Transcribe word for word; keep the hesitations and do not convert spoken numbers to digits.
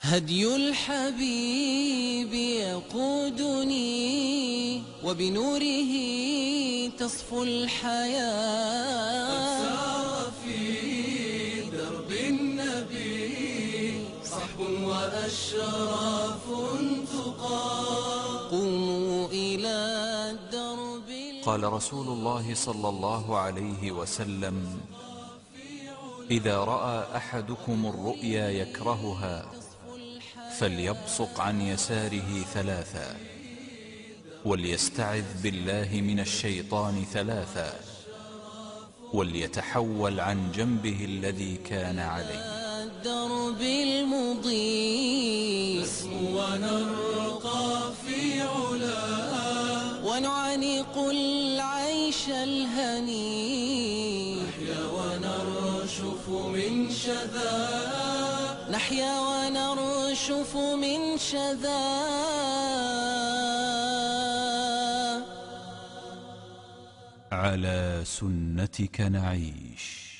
هدي الحبيب يقودني وبنوره تصفو الحياة. قد سار في درب النبي صحب وأشراف تقى. قوموا إلى الدرب. قال رسول الله صلى الله عليه وسلم: إذا رأى أحدكم الرؤيا يكرهها فليبصق عن يساره ثلاثا، وليستعذ بالله من الشيطان ثلاثا، وليتحول عن جنبه الذي كان عليه. الدرب المضيء نسمو ونرقى في علا، ونعانق العيش الهني. نحيا ونرشف من شذا، نحيا ونرشف من شذا. على سنتك نعيش.